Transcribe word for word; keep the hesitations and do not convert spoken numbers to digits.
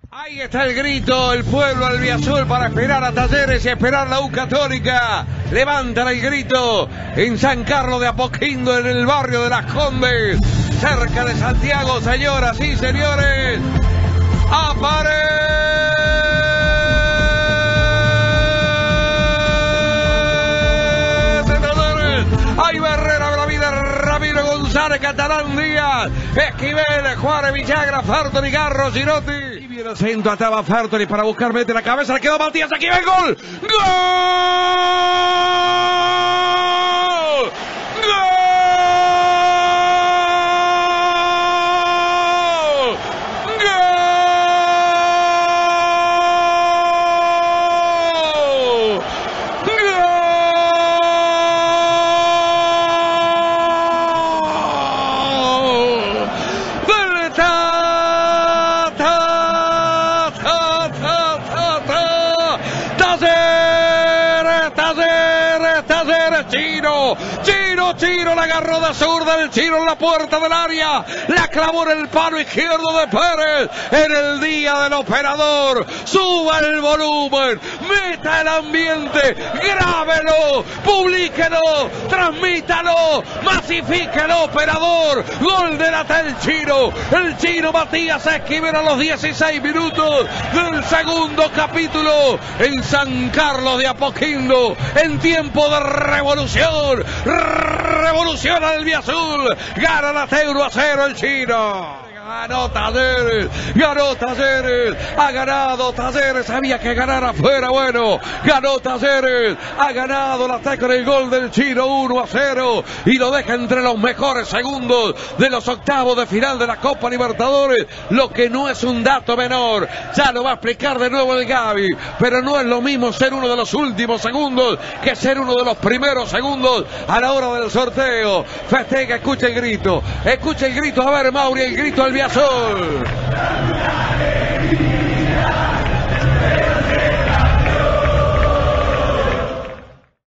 Ahí está el grito, el pueblo albiazul para esperar a Talleres y esperar la U Católica. Levantan el grito en San Carlos de Apoquindo, en el barrio de Las Condes, cerca de Santiago, señoras y señores. ¡Aparece! ¡Hay Barrera, Bravida, Ramiro González, Catalán Díaz, Esquivel, Juárez, Villagra, Fertoli, Garro, Girotti! Y viene el centro, ataba Fertoli para buscar, mete la cabeza, le quedó Matías, Esquivel, gol. ¡Gol! ¡Gol! Chino, Chino, Chino, la agarró de zurda el Chino en la puerta del área, la clavó en el palo izquierdo de Pérez, en el día del operador. Suba el volumen, meta el ambiente, grábelo, publíquelo, transmítalo, masifíquelo, operador. Gol de Natal Chino, el Chino Matías Esquivel a los dieciséis minutos del segundo capítulo en San Carlos de Apoquindo, en tiempo de revolución, revolución albiazul, gana la Teuro a cero el Chino. Ganó Talleres, ganó Talleres, ha ganado Talleres, había que ganar afuera, bueno, ganó Talleres, ha ganado la Tecla, el gol del Chino uno a cero y lo deja entre los mejores segundos de los octavos de final de la Copa Libertadores, lo que no es un dato menor, ya lo va a explicar de nuevo el Gaby, pero no es lo mismo ser uno de los últimos segundos que ser uno de los primeros segundos a la hora del sorteo. Festeja, escucha el grito, escucha el grito, a ver Mauri, el grito al Albiazul.